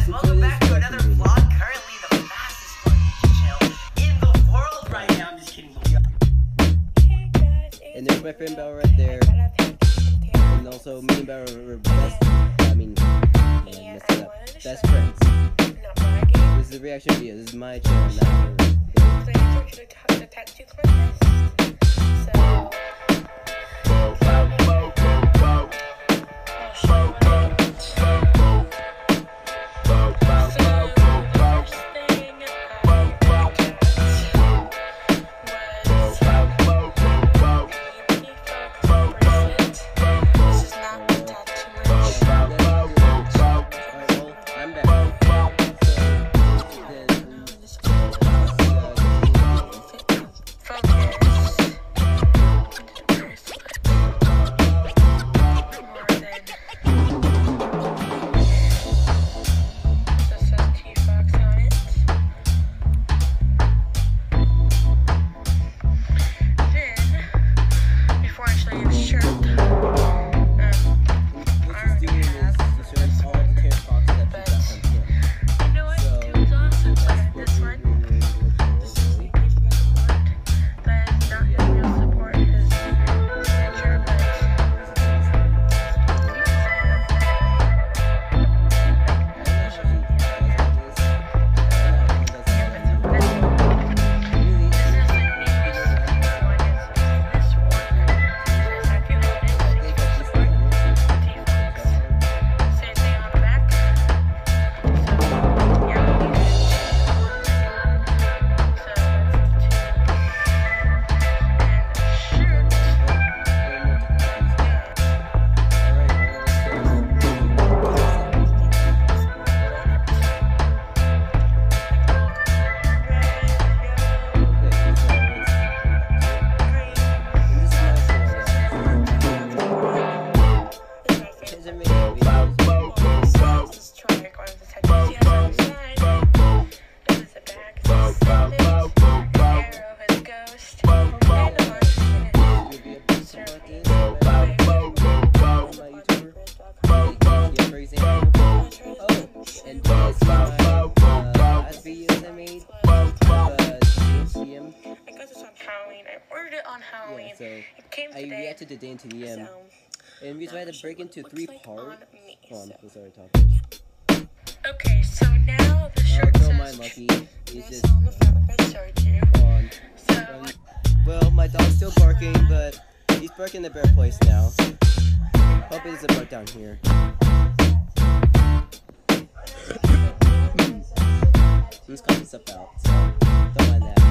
welcome back to another vlog. Currently the fastest growing YouTube channel in the world right now. I'm just kidding. And there's my friend Belle right there. And also me and Belle are best friends. This is a reaction video. This is my channel, not hers. So you told you to the tattoo contest. So Yeah, so I reacted to Day into the M. And we tried to break into 3 parts. Hold on, I'm sorry, talking. Okay, so now the shirt don't says mind Lucky. He's just on the front like I showed you. on. Well, my dog's still barking, but he's barking the bear place now. Hope it doesn't bark down here. Who's calling stuff out? So don't mind that.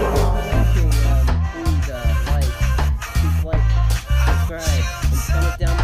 Comment down